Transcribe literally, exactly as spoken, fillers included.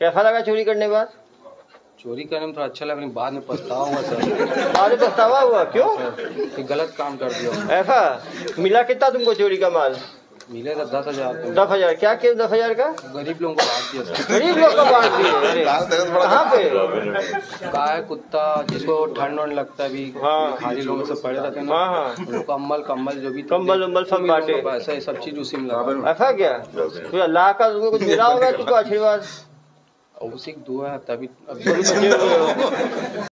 कैसा लगा चोरी करने के बाद? चोरी करने में थोड़ा अच्छा लगा, लेकिन बाद में पछतावा हुआ सर। बाद में पछतावा हुआ? क्यों? कि गलत काम कर दिया। ऐसा मिला कितना तुमको चोरी का माल? मिले था दस हजार दस हजार क्या किया? दस हजार का गरीब लोगों को बांट दिया सर। गरीब लोग का बांट दिए? कहाँ पे? गाय कुत्ता जिसको ठंड वंड लगता है भी, हाँ। खाली लोग सब पड़े रहते हैं ना, हाँ हाँ कम्बल कम्बल जो भी कम्बल उम्बल सब बांटे। ऐसा सब चीज उसी में लगा। ऐसा क्या? तो अल्लाह का तुमको कुछ मिला होगा तुमको आशीर्वाद? उसी दुआ है तभी अभी